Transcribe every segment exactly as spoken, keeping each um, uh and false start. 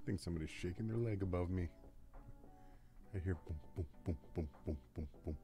I think somebody's shaking their leg above me. I hear boom, boom, boom, boom, boom, boom, boom.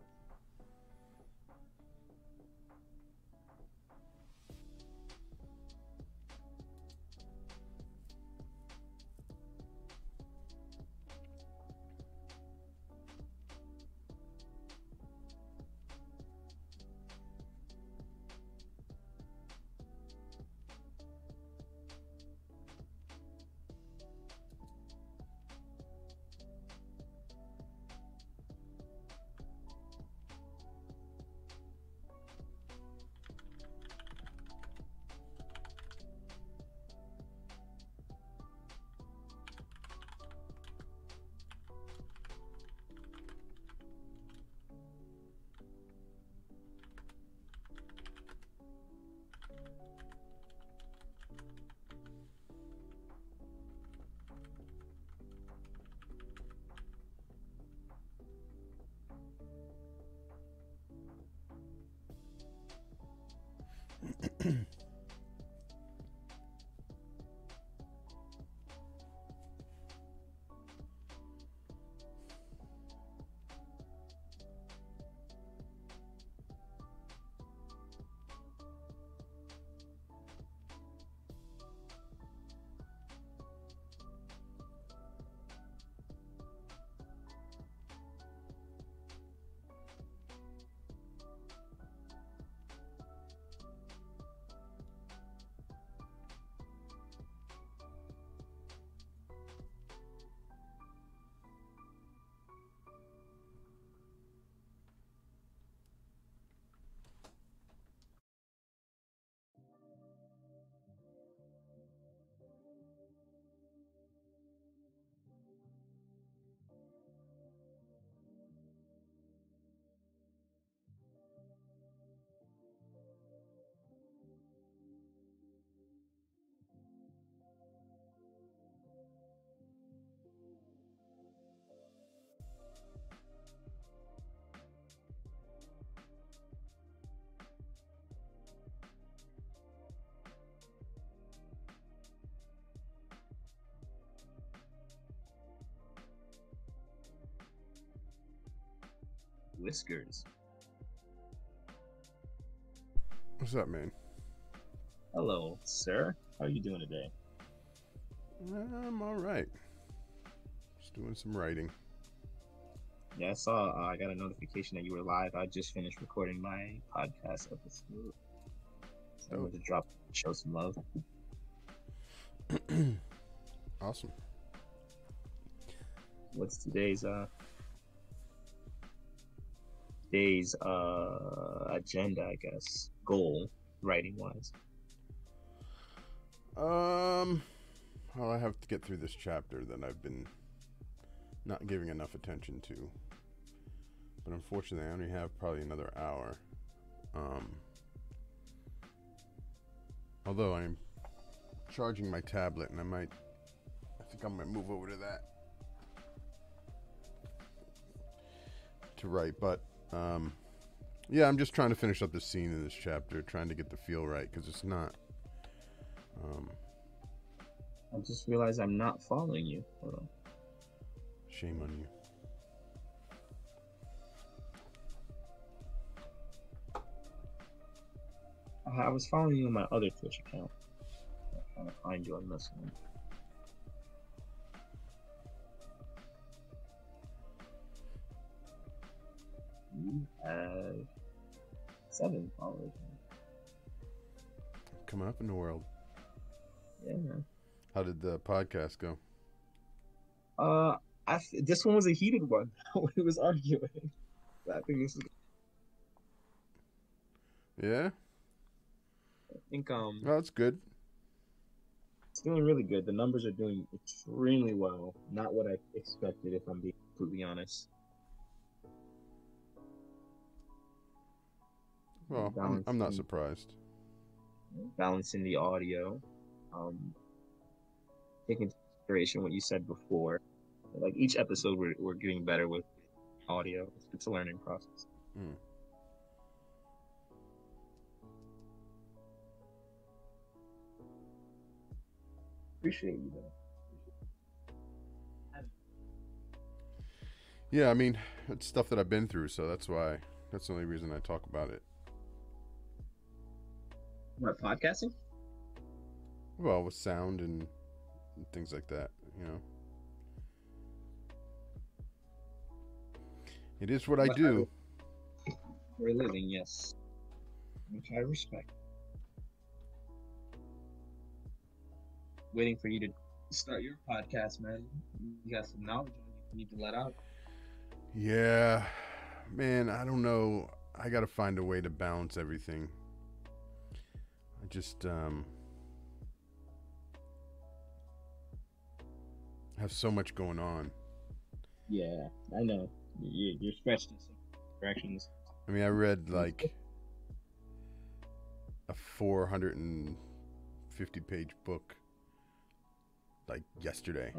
Whiskers. What's up, man? Hello, sir. How are you doing today? I'm all right. Just doing some writing. Yeah, I saw. Uh, I got a notification that you were live. I just finished recording my podcast episode. So I Oh. wanted to drop, show some love. Awesome. What's today's uh today's uh agenda? I guess goal, writing wise. Um, well, I have to get through this chapter that I've been not giving enough attention to. But unfortunately, I only have probably another hour. Um, although I'm charging my tablet, and I might, I think I'm gonna move over to that to write. But um, yeah, I'm just trying to finish up the scene in this chapter, trying to get the feel right, because it's not. Um, I just realized I'm not following you. Hold on. Shame on you. I was following you on my other Twitch account. I'm trying to find you on this one. You have seven followers. Coming up in the world. Yeah. How did the podcast go? Uh, I this one was a heated one. It was arguing. I think this is. Yeah. I think um, Oh, that's good. it's doing really good. The numbers are doing extremely well. Not what I expected, if I'm being completely honest. Well, I'm I'm not surprised. Balancing the audio, um, taking into consideration what you said before. Like each episode, we're we're getting better with audio. It's, it's a learning process. Mm. Appreciate you though. Yeah, I mean, it's stuff that I've been through, so that's why. That's the only reason I talk about it. What, podcasting? Well, with sound and, and things like that, you know. It is what I What do. For a living, yes. Which I respect. Waiting for you to start your podcast, man. You got some knowledge on you need to let out. Yeah, man, I don't know. I got to find a way to balance everything. I just um, have so much going on. Yeah, I know. You, you're stretched in some directions. I mean, I read like a four hundred fifty page book like yesterday.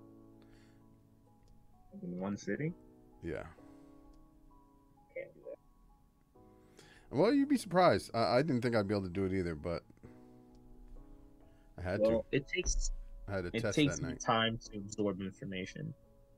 In one sitting? Yeah. Can't do that. Well, you'd be surprised. I, I didn't think I'd be able to do it either, but I had well, to. It takes I had to it test takes that me night. time to absorb information.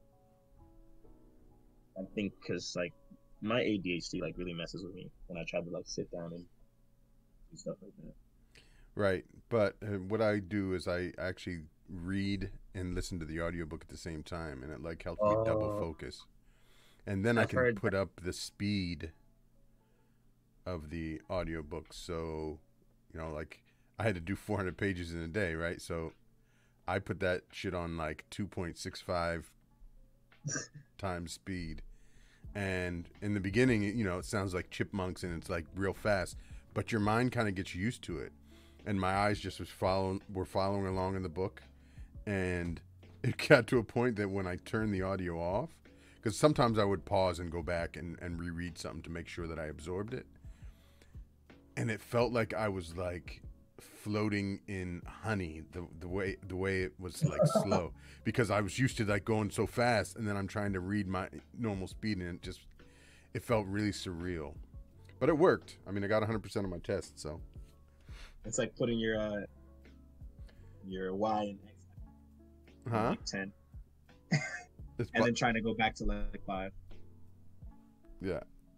I think because like my A D H D like really messes with me when I try to like sit down and do stuff like that. Right, but uh, what I do is I actually read and listen to the audiobook at the same time, and it like helps me double Oh. focus. And then I I've can heard put up the speed of the audiobook. So, you know, like I had to do four hundred pages in a day, right? So I put that shit on like two point six five times speed. And in the beginning, you know, it sounds like chipmunks and it's like real fast, but your mind kind of gets used to it. And my eyes just was following, were following along in the book. And it got to a point that when I turned the audio off, because sometimes I would pause and go back and, and reread something to make sure that I absorbed it. And it felt like I was like floating in honey, the the way the way it was like slow, because I was used to like going so fast, and then I'm trying to read my normal speed, and it just it felt really surreal. But it worked. I mean, I got one hundred percent of my test, so it's like putting your uh your Y and X huh? like ten, It's and bu- then trying to go back to like five. yeah.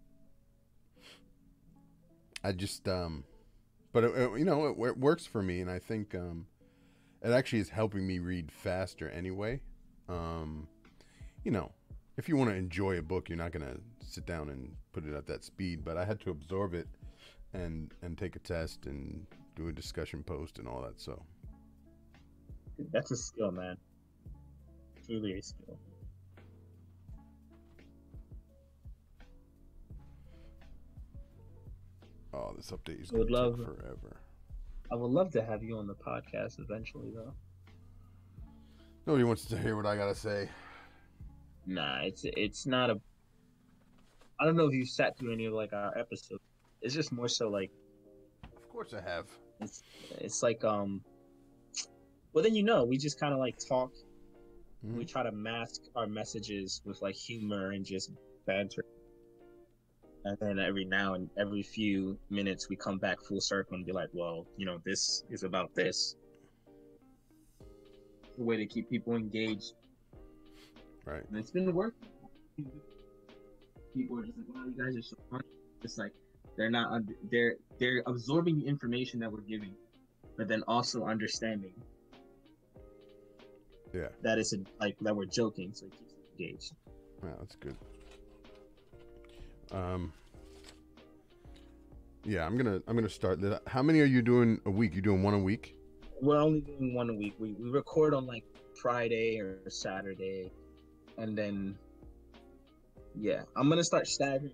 I just um, but it, it, you know it, it works for me, and I think um, it actually is helping me read faster anyway. Um, you know, if you want to enjoy a book, you're not gonna sit down and put it at that speed. But I had to absorb it and and take a test and do a discussion post and all that. So That's a skill, man. Truly a skill. oh, this update is I would gonna love- take forever. I would love to have you on the podcast eventually, though. Nobody wants to hear what I gotta say. Nah, it's it's not a. I don't know if you sat through any of like our episodes. It's just more so like Of course I have. it's it's like um. Well, then you know, we just kind of like talk. Mhm. We try to mask our messages with like humor and just banter. And then every now and every few minutes, we come back full circle and be like, well, you know, this is about this. The way to keep people engaged. Right. And it's been working. People are just like, wow, you guys are so funny. It's like, they're not, under, they're, they're absorbing the information that we're giving, but then also understanding Yeah. that it's a, like, that we're joking, so it keeps them engaged. Yeah, that's good. Um. Yeah, I'm gonna I'm gonna start that. How many are you doing a week? You doing one a week? We're only doing one a week. We, we record on like Friday or Saturday, and then yeah, I'm gonna start staggering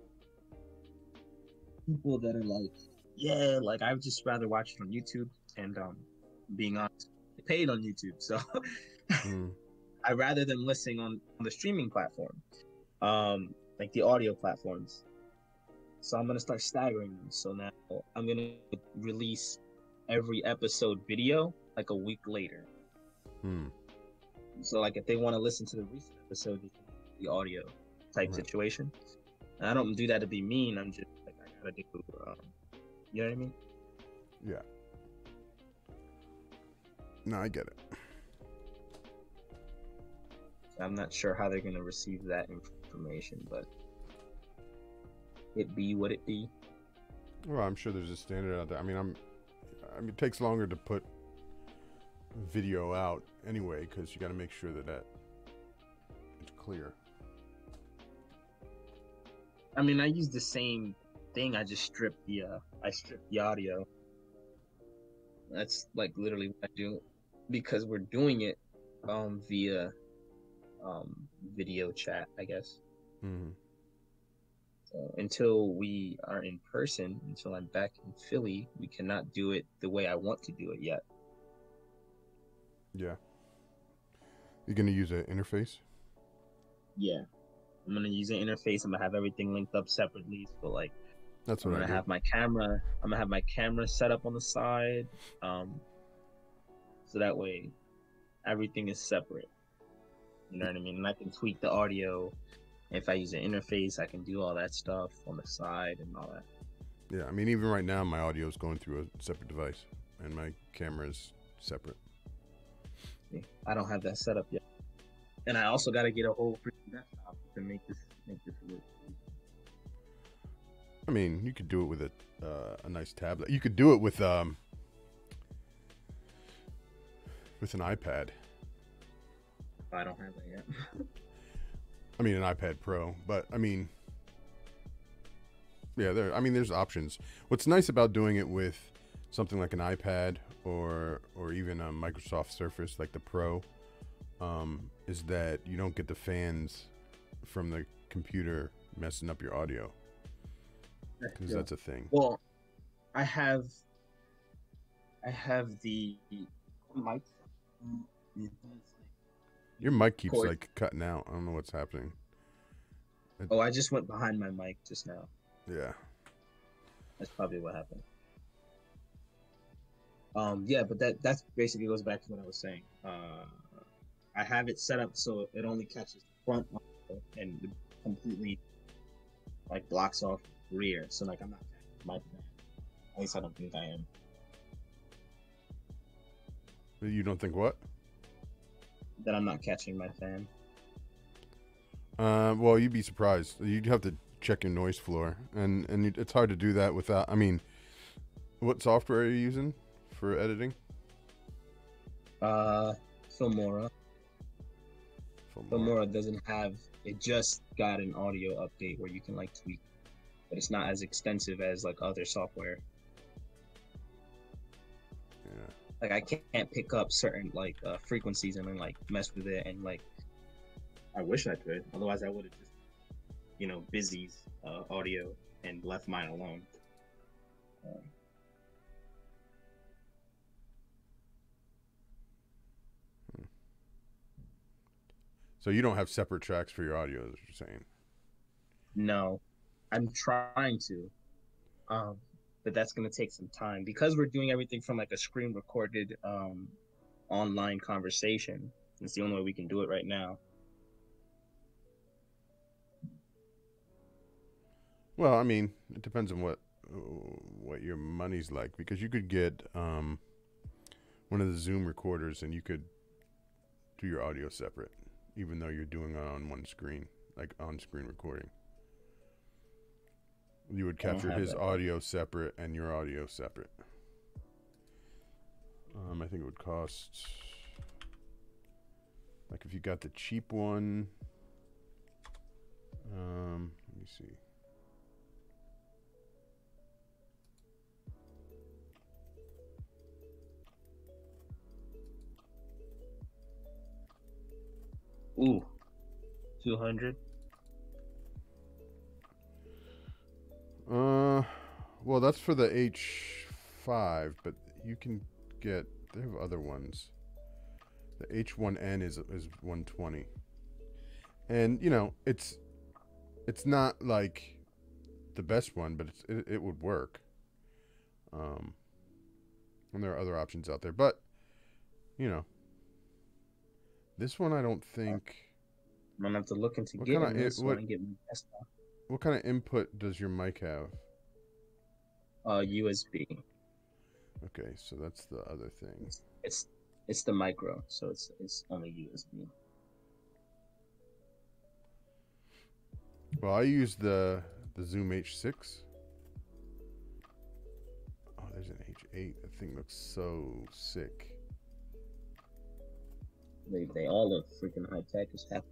people that are like, yeah, like I would just rather watch it on YouTube. And um, being honest, I paid on YouTube, so Mm. I rather them listening on, on the streaming platform, um, like the audio platforms. So I'm gonna start staggering them. So now I'm gonna release every episode video like a week later. Mm. So like if they want to listen to the recent episode, they can do the audio type Right. situation. And I don't do that to be mean. I'm just like I gotta do. Um, you know what I mean? Yeah. No, I get it. I'm not sure how they're gonna receive that information, but it be what it be. Well, I'm sure there's a standard out there. I mean, I'm. I mean, it takes longer to put video out anyway because you got to make sure that that it's clear. I mean, I use the same thing. I just strip the uh, I strip the audio. That's like literally what I do, because we're doing it um via um video chat, I guess. Mm-hmm. So until we are in person, until I'm back in Philly, we cannot do it the way I want to do it yet. Yeah. You're gonna use an interface? Yeah. I'm gonna use an interface. I'm gonna have everything linked up separately. So like, That's I'm what I gonna do. have my camera. I'm gonna have my camera set up on the side, um, so that way everything is separate. You know what I mean? And I can tweak the audio. If I use an interface, I can do all that stuff on the side and all that. Yeah, I mean, even right now, my audio is going through a separate device, and my camera is separate. I don't have that set up yet, and I also got to get a whole freaking desktop to make this make this work. I mean, you could do it with a uh, a nice tablet. You could do it with um with an iPad. I don't have that yet. I mean, an iPad Pro, but I mean, yeah, there. I mean, there's options. What's nice about doing it with something like an iPad or or even a Microsoft Surface like the Pro um, is that you don't get the fans from the computer messing up your audio, because Yeah. that's a thing. Well, I have I have the mic. Your mic keeps Cord. like cutting out. I don't know what's happening. Oh, I just went behind my mic just now. Yeah. That's probably what happened. Um, yeah, but that that's basically goes back to what I was saying. Uh, I have it set up so it only catches the front and completely like blocks off rear. So like I'm not my at least I don't think I am. You don't think what? That I'm not catching my fan. Uh, well, you'd be surprised. You'd have to check your noise floor, and and it's hard to do that without. I mean, what software are you using for editing? Uh, Filmora. Filmora. Filmora doesn't have. It just got an audio update where you can like tweak, but it's not as extensive as like other software. Yeah. Like I can't pick up certain like uh, frequencies and then like mess with it and like. I wish I could. Otherwise, I would have just, you know, Busy's uh, audio and left mine alone. Um, So you don't have separate tracks for your audio, is what you're saying? no, I'm trying to, um, but that's gonna take some time because we're doing everything from like a screen recorded um, online conversation. It's the only way we can do it right now. Well, I mean, it depends on what what your money's like, because you could get um, one of the Zoom recorders and you could do your audio separate, even though you're doing it on one screen, like on-screen recording. You would capture his that. audio separate and your audio separate. Um, I think it would cost, like if you got the cheap one, um, let me see. Ooh, two hundred. Uh, well, that's for the H five, but you can get, they have other ones. The H one N is is one twenty, and you know it's it's not like the best one, but it's, it it would work. Um, and there are other options out there, but you know, this one I don't think. I'm gonna have to look into What getting kinda- this it- one what- and get my desktop. What kind of input does your mic have? Uh, U S B. Okay, so that's the other thing. It's it's, it's the micro, so it's it's only U S B. Well, I use the the Zoom H six. Oh, there's an H eight. That thing looks so sick. They they all look freaking high tech as heck.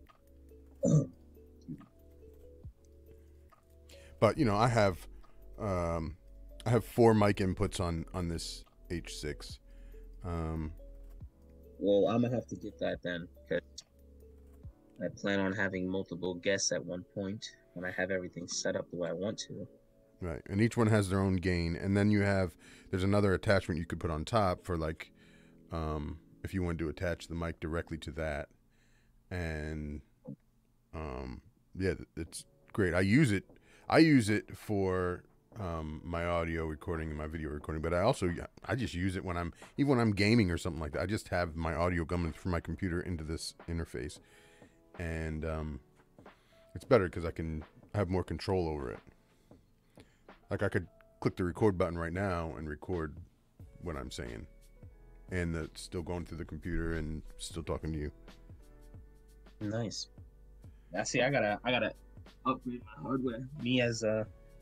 But you know, I have um, I have four mic inputs on on this H six. Um, Well, I'm gonna have to get that then, because I plan on having multiple guests at one point when I have everything set up the way I want to. right, and each one has their own gain, and then you have there's another attachment you could put on top for like um, if you want to attach the mic directly to that, and um, yeah, it's great. I use it. I use it for um, my audio recording and my video recording, but I also I just use it when I'm even when I'm gaming or something like that. I just have my audio coming from my computer into this interface, and um, it's better because I can have more control over it. Like I could click the record button right now and record what I'm saying, and it's still going through the computer and still talking to you. Nice. I see. I gotta. I gotta upgrade my hardware. Me as a.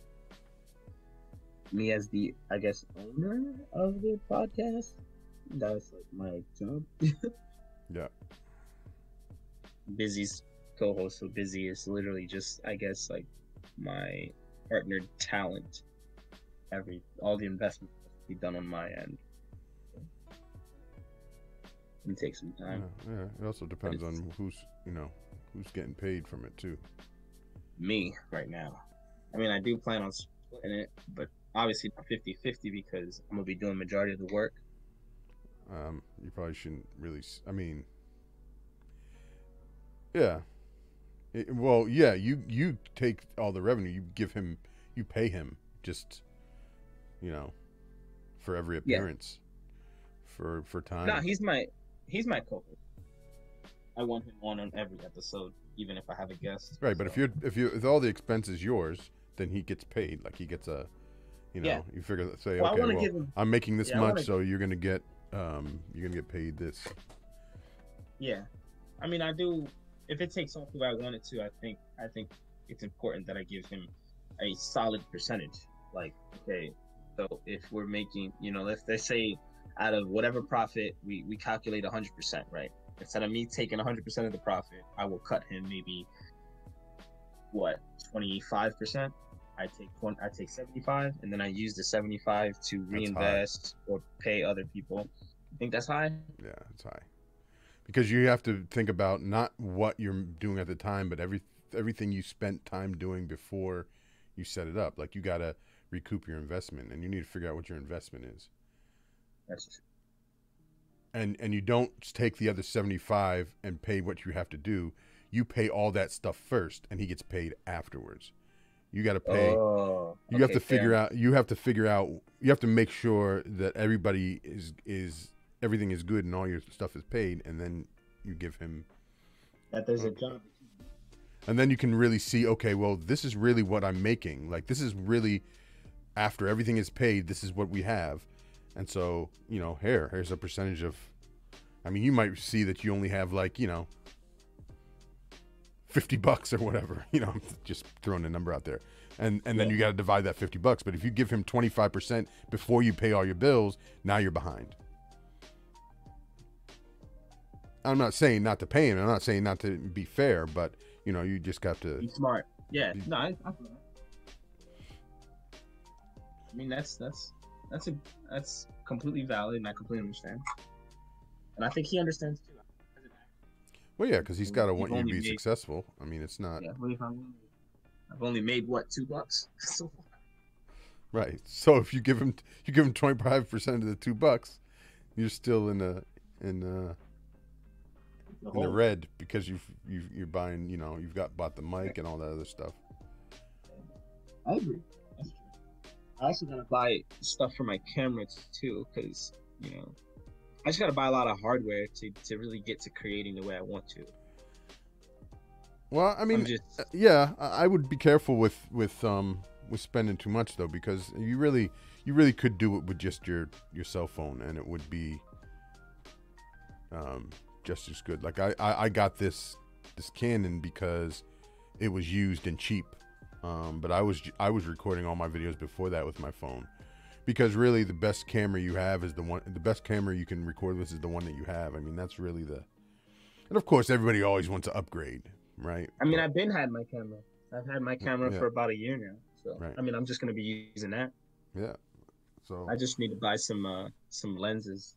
Me as the, I guess, owner of the podcast. That's like my job. Yeah. Busy's co-host, so Busy is literally just, I guess, like my partnered talent. Every all the investment must be done on my end. It takes some Yeah, time. yeah. It also depends on who's you know who's getting paid from it too. Me right now. I mean, I do plan on splitting it, but obviously not fifty-fifty because I'm gonna be doing majority of the work. Um, you probably shouldn't really. s- I mean, yeah. It- well, yeah. You you take all the revenue. You give him. You pay him just. You know, for every Yeah. appearance. For for time. No, he's my he's my co-host. I want him on on every episode, even if I have a guest. Right, but So, if you're if you if all the expense is yours, then he gets paid. Like he gets a, you know, Yeah. you figure say Well, I okay, wanna well, give him- I'm making this Yeah, I much, wanna- so you're gonna get um you're gonna get paid this. yeah, I mean, I do. If it takes off the way I want it to, I think I think it's important that I give him a solid percentage. Like, okay, so if we're making, you know, if they say out of whatever profit, we we calculate one hundred percent, right? Instead of me taking one hundred percent of the profit, I will cut him maybe what twenty-five percent. I take one, I take seventy-five, and then I use the seventy-five to reinvest or pay other people. You think that's high? Yeah, it's high. Because you have to think about not what you're doing at the time, but every everything you spent time doing before you set it up. Like you gotta recoup your investment, and you need to figure out what your investment is. That's true. And and you don't take the other seventy-five and pay what you have to do. You pay all that stuff first, and he gets paid afterwards. You got to pay. Oh, you have okay, to figure fair. out. You have to figure out. You have to make sure that everybody is is everything is good and all your stuff is paid, and then you give him. that there's a job. And then you can really see. Okay, well, this is really what I'm making. Like this is really after everything is paid. This is what we have, and so you know, here, here's a percentage of. I mean, you might see that you only have like you know. fifty bucks or whatever, you know, I'm just throwing a number out there. And and then Yeah. you got to divide that fifty bucks. But if you give him twenty-five percent before you pay all your bills, now you're behind. I'm not saying not to pay him. I'm not saying not to be fair, but you know, you just got to. Be smart. Yeah. Be- No, I, I, feel that. I mean, that's that's that's a that's completely valid, and I completely understand. And I think he understands too. Well, yeah, because he's got to You've want you to only be made- successful. I mean, it's not Yeah. What if I'm? I've only made what two bucks so far. right. So if you give him, you give him twenty-five percent of the two bucks, you're still in the in the The in the whole- red because you've you've you're buying. You know, you've got bought the mic and all that other stuff. I agree. That's true. I also gotta buy stuff for my camera too, because you know, I just gotta buy a lot of hardware to to really get to creating the way I want to. Well, I mean, I'm just Uh, yeah, I I would be careful with with um with spending too much though, because you really you really could do it with just your your cell phone, and it would be um just as good. Like I I, I got this this Canon because it was used and cheap. Um, but I was I was recording all my videos before that with my phone, because really the best camera you have is the one. The best camera you can record with is the one that you have. I mean, that's really the. And of course, everybody always wants to upgrade, right? I mean, I've been had my camera. I've had my camera Yeah. for about a year now. So Right. I mean, I'm just gonna be using that. Yeah. So I just need to buy some uh some lenses.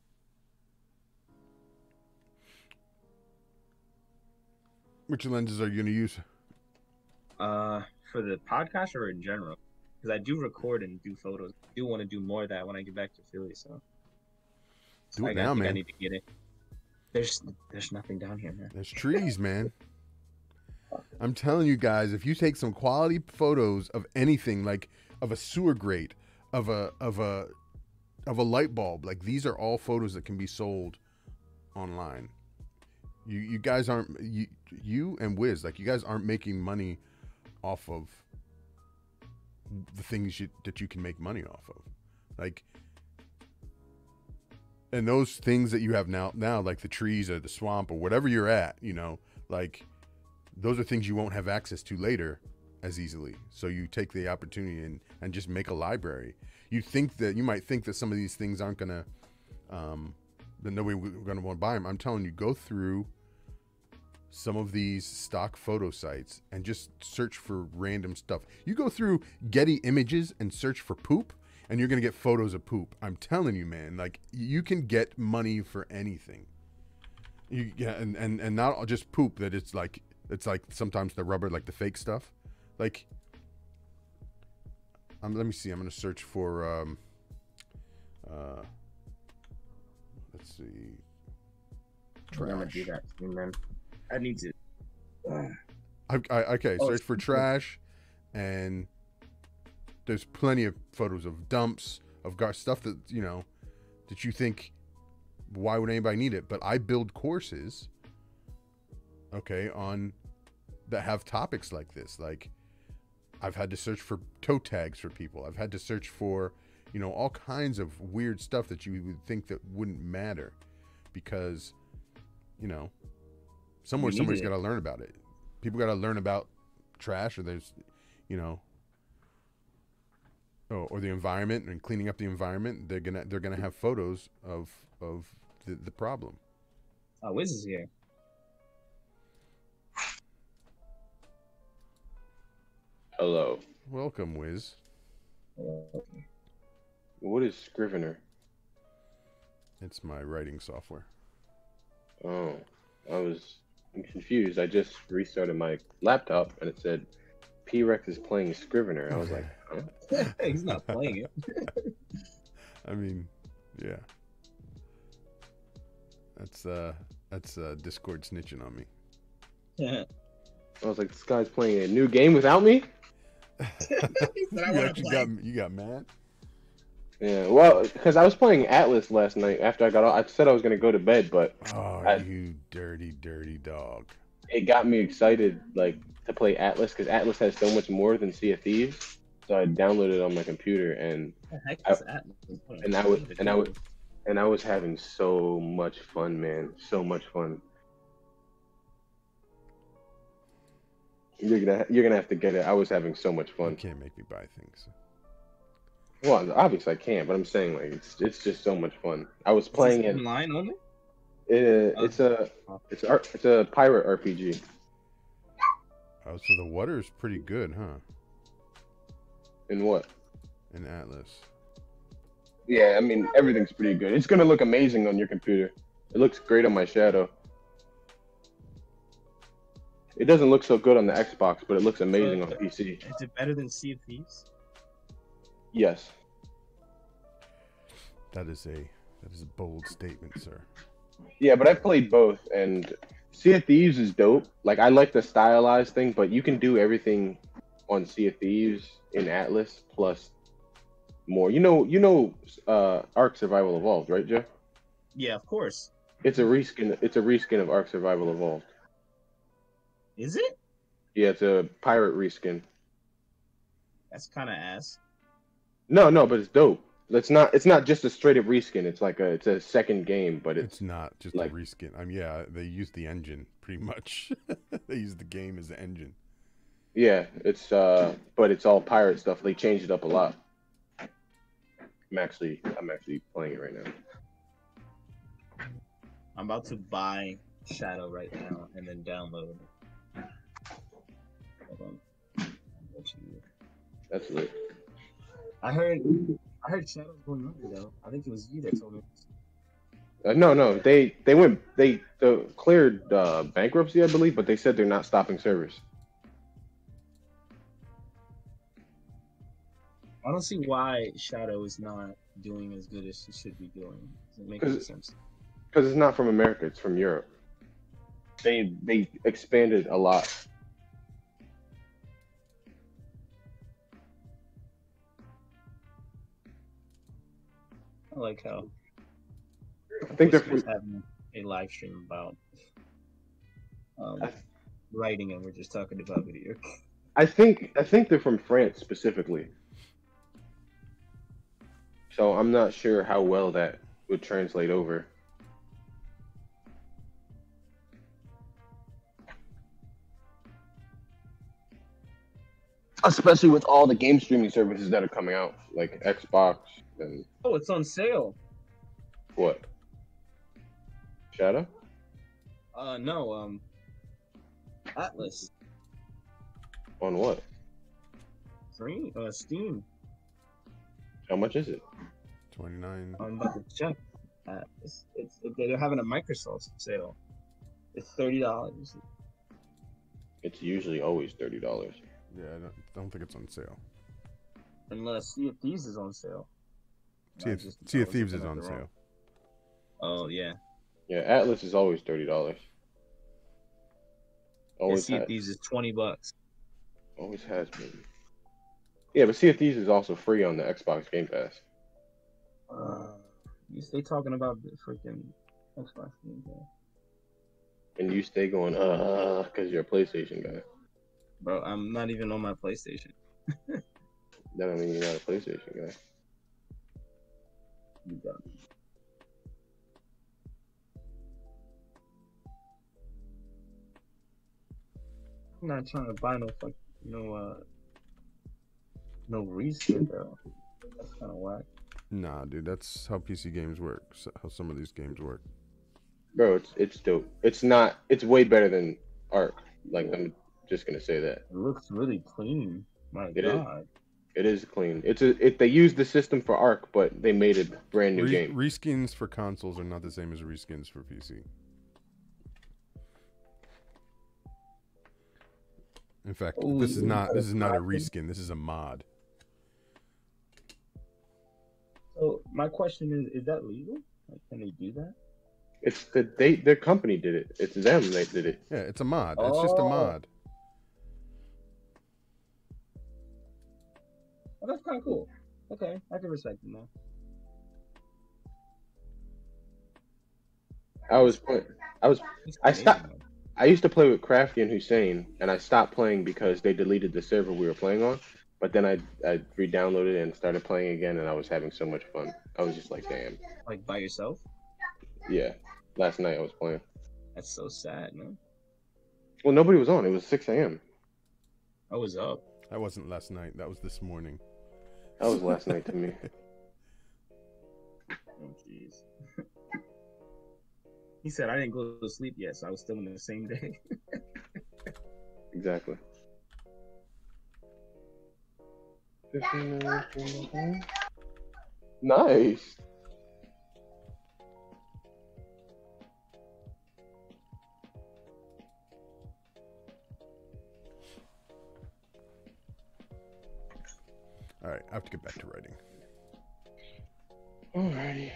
which lenses are you gonna use? Uh, for the podcast or in general, because I do record and do photos. I do want to do more of that when I get back to Philly. So Do it I, now, I think man. I need to get it. There's there's nothing down here, man. There's trees, man. I'm telling you guys, if you take some quality photos of anything, like of a sewer grate, of a of a of a light bulb, like these are all photos that can be sold online. You you guys aren't you you and Wiz, like you guys aren't making money off of the things you, that you can make money off of, like. And those things that you have now, now like the trees or the swamp or whatever you're at, you know, like those are things you won't have access to later as easily. So you take the opportunity and, and just make a library. You think that you might think that some of these things aren't going to, um, that nobody we're going to want to buy them. I'm telling you, go through some of these stock photo sites and just search for random stuff. You go through Getty Images and search for poop, and you're going to get photos of poop. I'm telling you, man, like you can get money for anything. You yeah, and, and, and not just poop, that it's like, it's like sometimes the rubber, like the fake stuff. Like, um, let me see. I'm going to search for, um, uh, let's see. I'm gonna Trash. do that soon, man. I need to. Uh, I, I, okay, Oh, search for it's- trash, and there's plenty of photos of dumps, of gar- stuff that, you know, that you think, why would anybody need it? But I build courses, okay, on that have topics like this. Like, I've had to search for toe tags for people. I've had to search for, you know, all kinds of weird stuff that you would think that wouldn't matter, because, you know, somewhere You somebody's needed got it. to learn about it. People got to learn about trash, or there's, you know, oh, or the environment and cleaning up the environment. They're gonna they're gonna have photos of of the, the problem. oh, Wiz is here. Hello. Welcome, Wiz. What is Scrivener? It's my writing software. Oh, I was confused. I just restarted my laptop and it said P-Rex is playing Scrivener. I was like, huh? He's not playing it. I mean, yeah. That's uh that's uh Discord snitching on me. I was like, this guy's playing a new game without me? He said, "I you wanna actually play." got you got mad? Yeah, well, because I was playing Atlas last night after I got off. I said I was going to go to bed, but Oh, I- you dirty, dirty dog. it got me excited, like, to play Atlas, because Atlas has so much more than Sea of Thieves. So I downloaded it on my computer, and What the heck is that? and I was and I was and I was having so much fun, man. So much fun. You're gonna you're gonna have to get it. I was having so much You fun. can't make me buy things. Well, obviously I can't, but I'm saying like it's it's just so much fun. I was playing it. online only. it it's a it's a it's a pirate R P G. Oh, so the water is pretty good, huh? In what? In Atlas. Yeah, I mean everything's pretty good. It's gonna look amazing on your computer. It looks great on my shadow. It doesn't look so good on the Xbox, but it looks amazing on P C. Is it better than Sea of Thieves? Yes. That is a that is a bold statement, sir. Yeah, but I played both, and Sea of Thieves is dope. Like, I like the stylized thing, but you can do everything on Sea of Thieves in Atlas plus more. You know, you know, uh, Ark Survival Evolved, right, Jeff? Yeah, of course. It's a reskin. It's a reskin of Ark Survival Evolved. Is it? Yeah, it's a pirate reskin. That's kind of ass. No, no, but it's dope. It's not. It's not just a straight up reskin. It's like a. It's a second game, but it's It's not just like- a reskin. I mean, yeah, they use the engine pretty much. They use the game as the engine. Yeah, it's uh, but it's all pirate stuff. They changed it up a lot. I'm actually, I'm actually playing it right now. I'm about to buy Shadow right now and then download. Hold on. What you- That's lit. I heard, I heard Shadow's going under though. I think it was you that told me. Uh, no, no, they they went they uh, cleared uh, bankruptcy, I believe, but they said they're not stopping service. I don't see why Shadow is not doing as good as she should be doing. Does it make any 'Cause- sense? Because it's not from America; it's from Europe. They they expanded a lot. I like how I think they're Whiskey's from. having a live stream about um, I- writing, and we're just talking about video. I think I think they're from France specifically. So I'm not sure how well that would translate over. Especially with all the game streaming services that are coming out, like Xbox and Oh, it's on sale. what? Shadow? Uh, no, um, Atlas, On what? free, uh, Steam. How much is it? twenty-nine. I'm about to check. Uh, it's, it's they're having a Microsoft sale. It's thirty dollars. It's usually always thirty dollars. Yeah, I don't, don't think it's on sale. Unless Sea of Thieves is on sale. Sea I of, just- sea I of was Thieves looking is at on the wrong- sale. Oh yeah, Yeah, Atlas is always thirty dollars. yeah Always Sea of has, Thieves is twenty bucks. always has been. Yeah, but Sea of Thieves is also free on the Xbox Game Pass. Uh, you stay talking about the freaking Xbox Game Pass. And you stay going, uh, because you're a PlayStation guy. Bro, I'm not even on my PlayStation. That don't mean you're not a PlayStation guy. You got me. I'm not trying to buy no fuck, no uh, no reskin, bro. That's kind of whack. Nah, dude, that's how P C games work. s- How some of these games work. Bro, it's it's dope. It's not. It's way better than Ark. Like I'm just gonna say that It looks really clean. My It is. God. it is clean. It's a. It they used the system for Ark, but they made a brand new Re- game. reskins for consoles are not the same as reskins for P C. In fact, Ooh, this is not this is not a that's reskin. This is a mod. So my question is: Is that legal? Like, can they do that? It's the they their company did it. It's them that did it. Yeah, it's a mod. It's just a Oh. mod. Oh, that's kind of cool. Okay, I can respect it now. I was playing. I was. It's I Canadian, stopped- though. I used to play with Crafty and Hussein, and I stopped playing because they deleted the server we were playing on. But then I I re-downloaded it and started playing again, and I was having so much fun. I was just like, damn, Like by yourself? yeah. Last night I was playing. That's so sad, man. Well, nobody was on. It was six a.m. I was up. That wasn't last night. That was this morning. That was last night to me. Oh, jeez. He said I didn't go to sleep yet, so I was still in the same day. Exactly. Nice. All right, I have to get back to writing. Alrighty.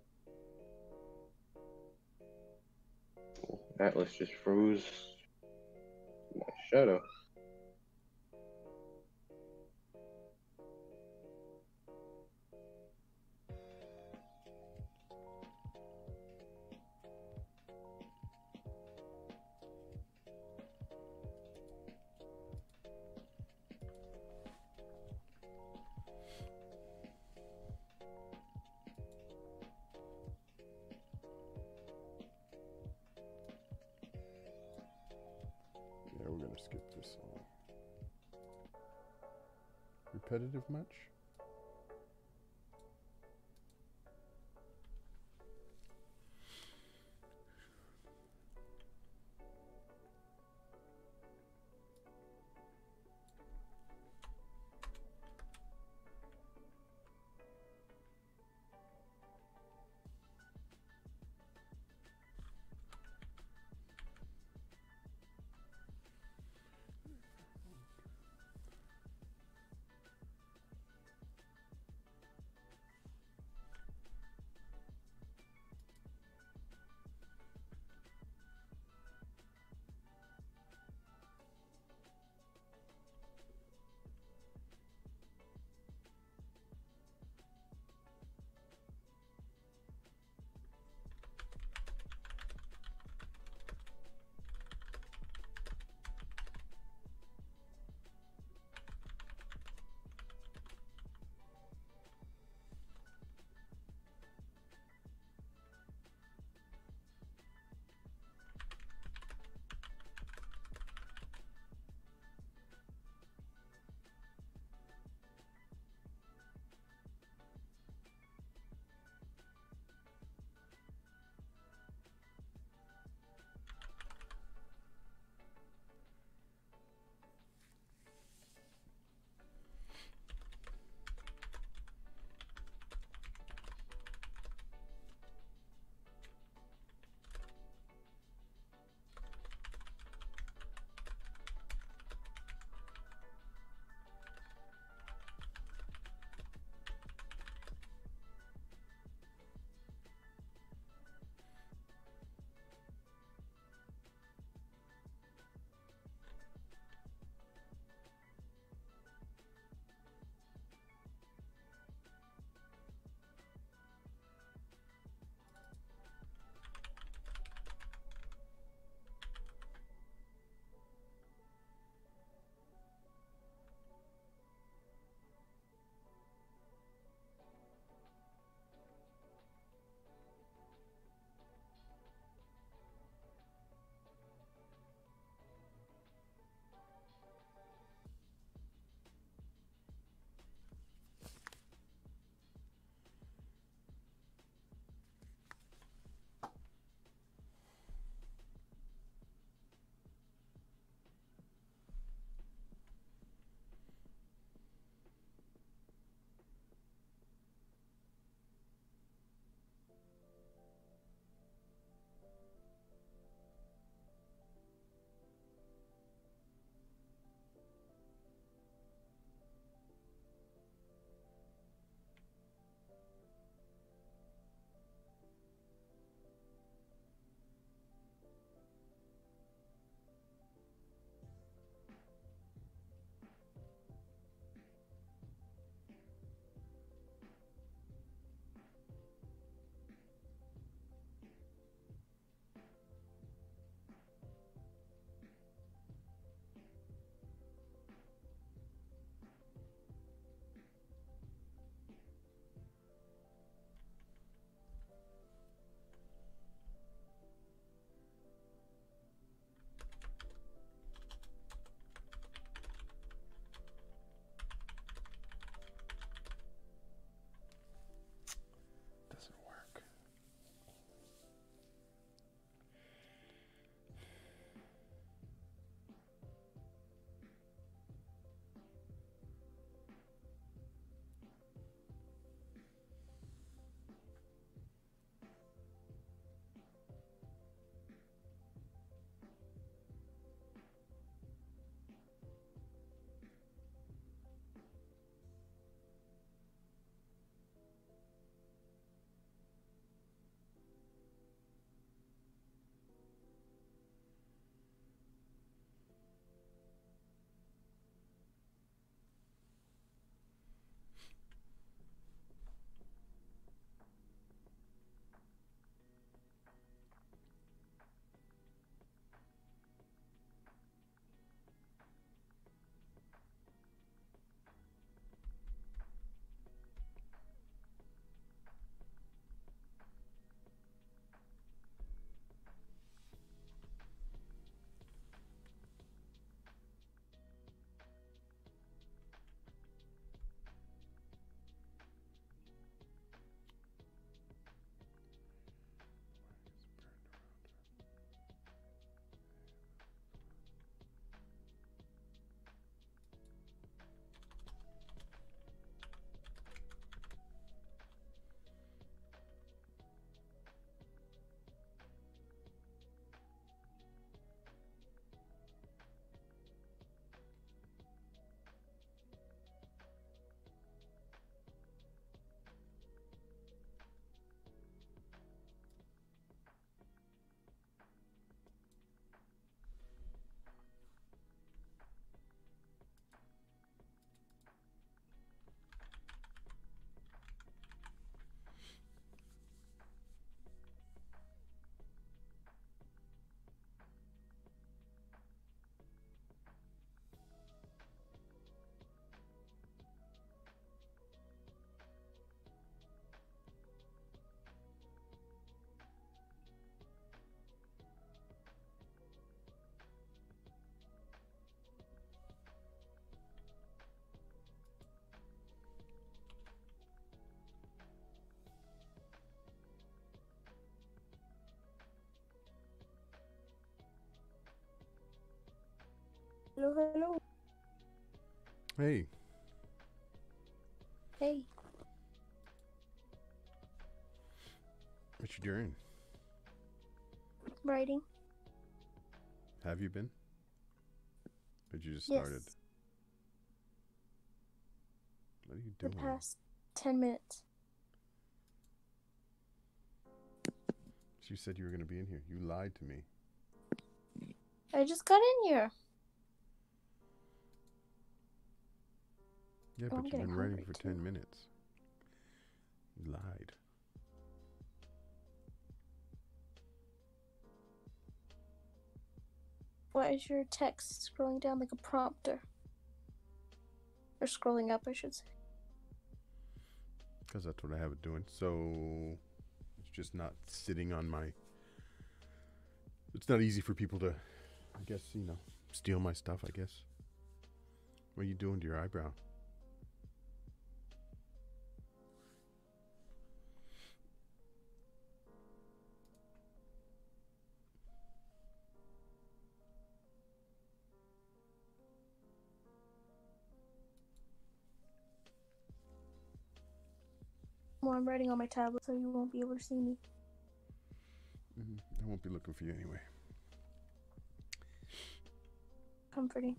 Atlas just froze. Shadow. Yeah, we're gonna skip this song. Repetitive much? Hello, hello. Hey, Hey. what you doing? Writing. Have you been? Or you just Yes. started? What are you The doing? past ten minutes. You said you were going to be in here. You lied to me. I just got in here. Yeah, Oh, but I'm you've getting been writing hungry, for too. ten minutes. You lied. Why is your text scrolling down like a prompter? Or scrolling up, I should say. Because that's what I have it doing. So it's just not sitting on my. It's not easy for people to, I guess, you know, steal my stuff, I guess. What are you doing to your eyebrow? Well, I'm writing on my tablet, so you won't be able to see me. Mm-hmm. I won't be looking for you anyway. Comforting.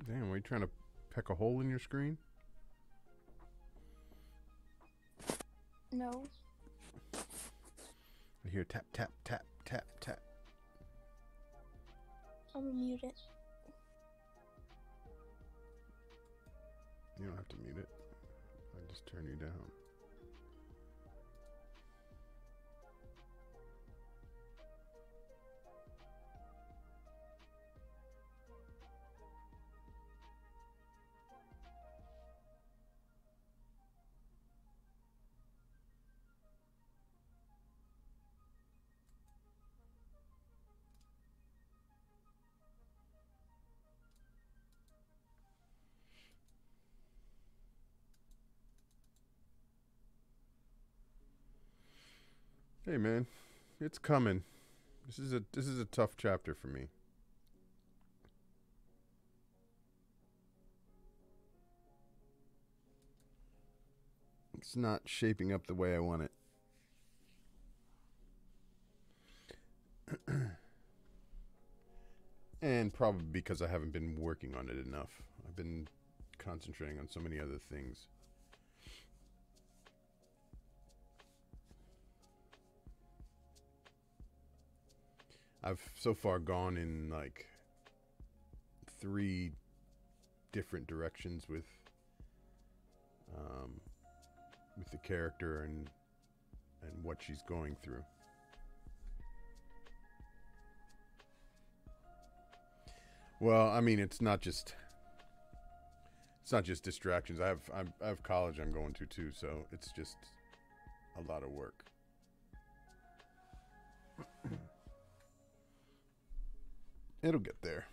Damn, are you trying to peck a hole in your screen? No. I hear tap, tap, tap, tap, tap. I'm gonna mute it. You don't have to mute it. I just turn you down. Hey man, it's coming. This is a this is a tough chapter for me. It's not shaping up the way I want it. And probably because I haven't been working on it enough. I've been concentrating on so many other things. I've so far gone in like three different directions with um, with the character and and what she's going through. Well, I mean, it's not just it's not just distractions. I have I'm, I have college I'm going to too, so it's just a lot of work. It'll get there.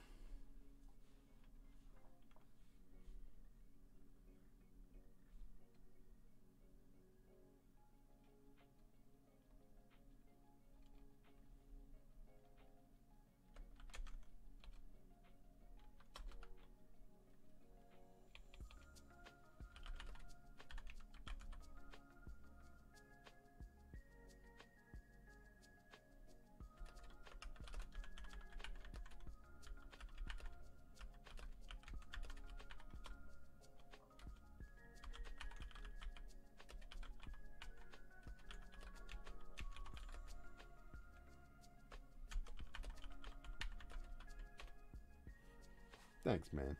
Thanks, man.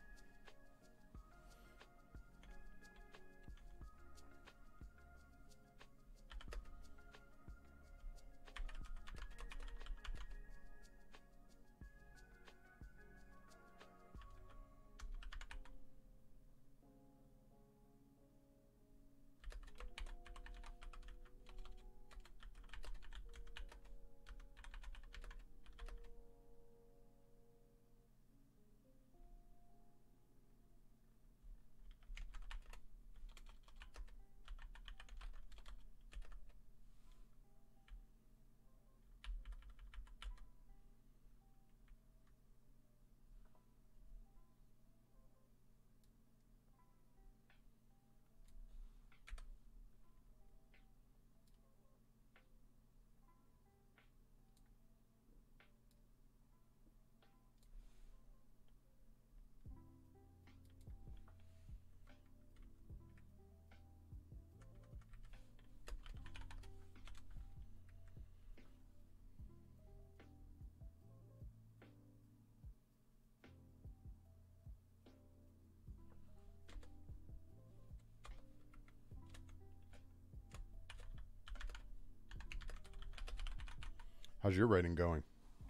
How's your writing going?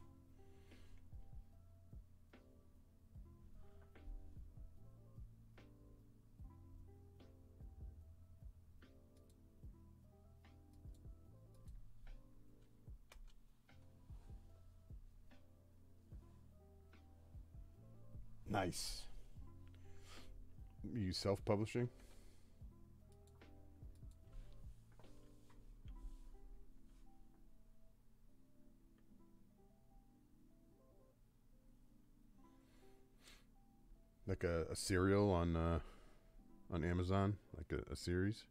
Nice. You self-publishing? Like a, a serial on uh, on Amazon, like a, a series.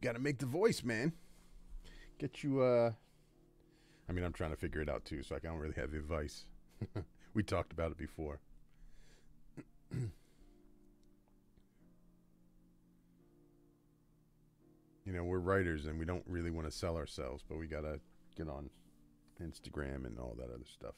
Got to make the voice, man. Get you, uh... I mean, I'm trying to figure it out, too, so I don't really have advice. We talked about it before. You know, we're writers, and we don't really want to sell ourselves, but we got to get on Instagram and all that other stuff.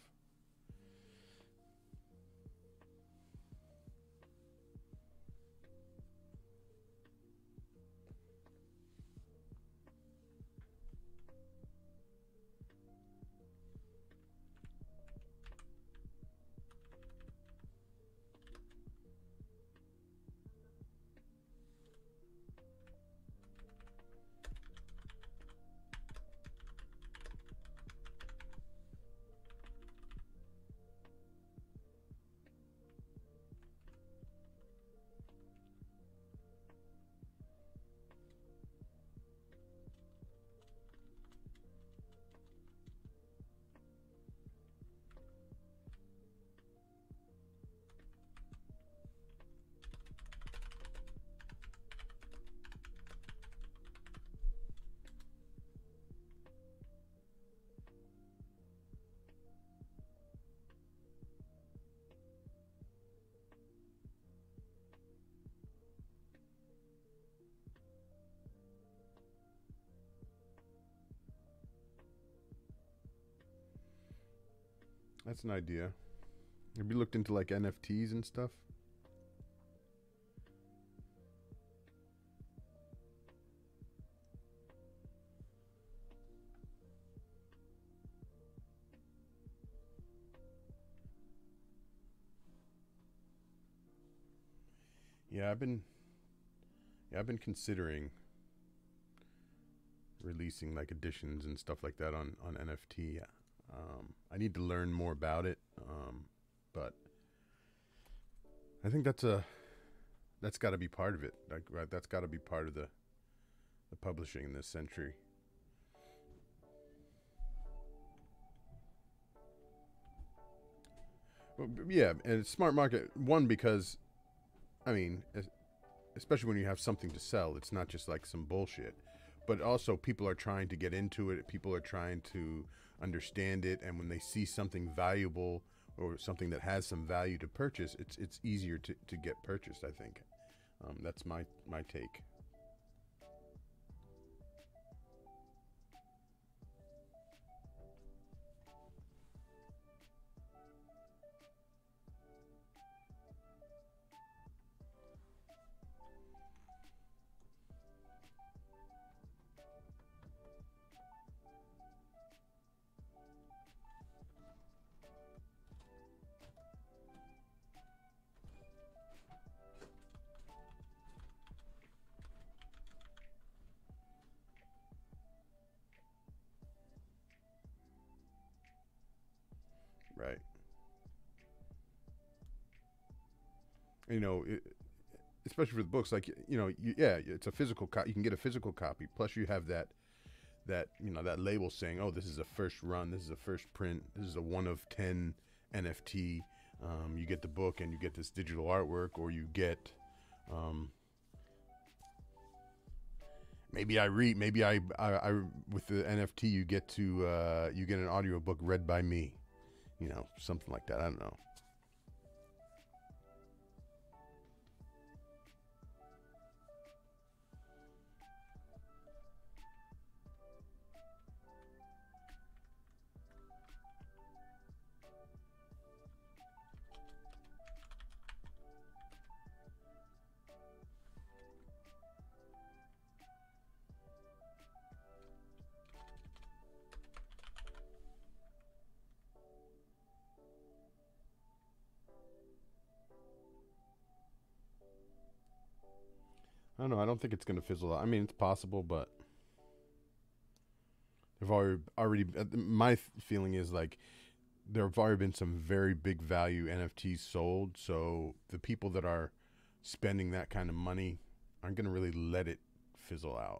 That's an idea. Have you looked into like N F Ts and stuff? Yeah, I've been yeah, I've been considering releasing like editions and stuff like that on on N F T. Um, I need to learn more about it, um, but I think that's a that's got to be part of it. Like, right, that's got to be part of the the publishing in this century. Well, yeah, and it's smart market. One, because, I mean, especially when you have something to sell, it's not just like some bullshit. But also, people are trying to get into it. People are trying to understand it, and when they see something valuable or something that has some value to purchase, it's it's easier to, to get purchased. I think um, that's my my take. Right. You know, it, especially for the books, like, you know, you, yeah, it's a physical copy. You can get a physical copy. Plus, you have that, that you know, that label saying, oh, this is a first run. This is a first print. This is a one of ten N F T. Um, you get the book and you get this digital artwork, or you get, um, maybe I read, maybe I, I, I, with the N F T, you get to, uh, you get an audiobook read by me. You know, something like that. I don't know. I don't know. I don't think it's going to fizzle out. I mean, it's possible, but they've already, already, my feeling is like there have already been some very big value N F Ts sold. So the people that are spending that kind of money aren't going to really let it fizzle out.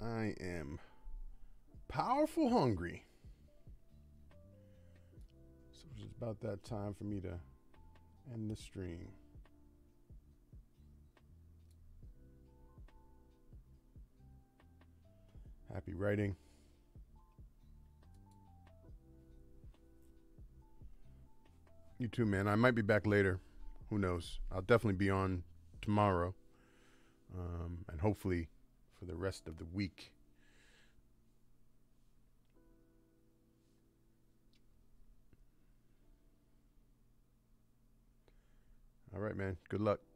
I am powerful hungry. So it's about that time for me to end the stream. Happy writing. You too, man. I might be back later. Who knows? I'll definitely be on tomorrow. Um, and hopefully for the rest of the week. All right, man. Good luck.